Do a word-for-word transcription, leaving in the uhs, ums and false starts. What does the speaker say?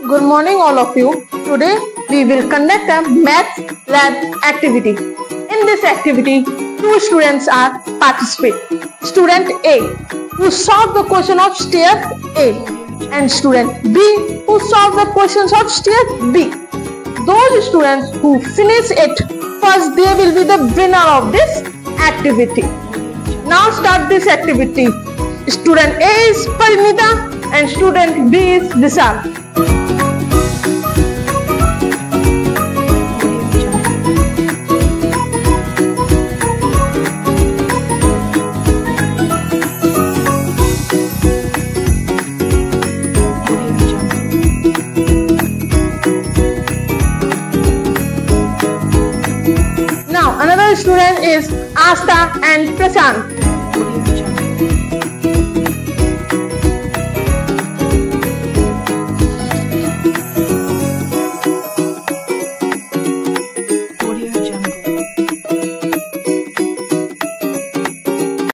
Good morning all of you. Today we will conduct a math lab activity. In this activity, two students are participating. Student A, who solved the question of stair A, and student B, who solved the questions of stair B. Those students who finish it first, they will be the winner of this activity. Now start this activity. Student A is Parinita and student B is Vishal. Now another student is Asta and Prashant.